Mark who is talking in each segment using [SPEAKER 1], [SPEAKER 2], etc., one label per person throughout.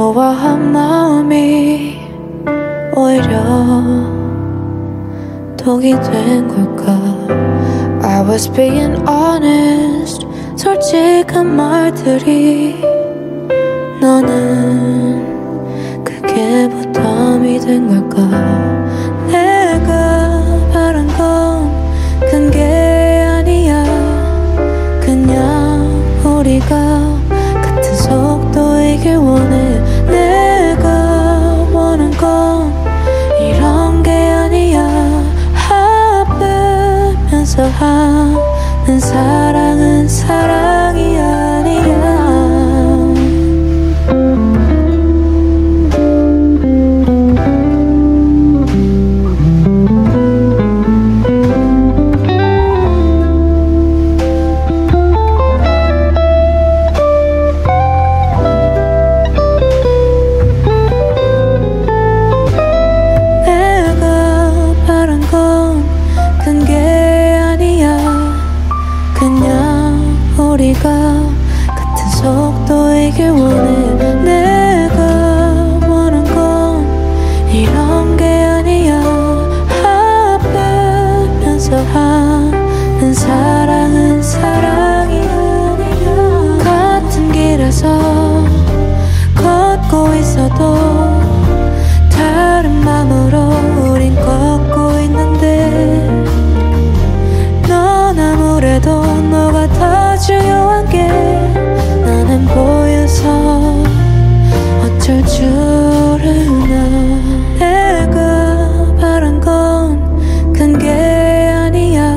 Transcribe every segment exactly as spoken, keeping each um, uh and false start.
[SPEAKER 1] 좋아한 마음이 오히려 독이 된 걸까? I was being honest. 솔직한 말들이 너는 그게 부담이 된 걸까? 내가 바란 건 큰 게 아니야. 그냥 우리가 같은 속도이길 원해. 내가 원한 건 이런 게 아니야. 아프면서 하는 사랑은 사랑이 아니야. 우리가 같은 속도이길 원해. 내가 원한 건 이런 게 아니야. 아프면서 하는 사랑은 사랑이 아니야. 같은 길에서 걷고 있어도 다른 맘으로 우린 걷고 있는데 넌 아무래도 너가 더 중요한 게 나는 보여서 어쩔 줄 알아. 내가 바란 건 큰 게 아니야.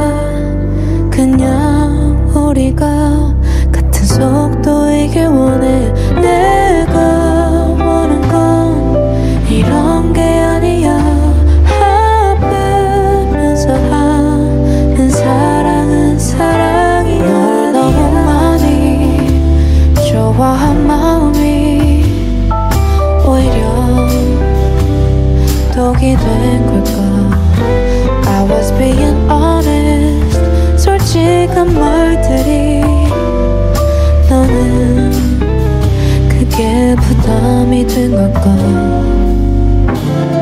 [SPEAKER 1] 그냥 우리가 같은 속도이길 원해. 내가 원한 건 이런 게 아니야. 아프면서 하는 사랑은 사랑이 널 너무 많이 좋아한 마음이 오히려 독이 된 걸까? I was being honest. 솔직한 말들이 너는 그게 부담이 된 걸까?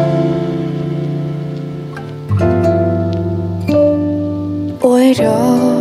[SPEAKER 1] 오히려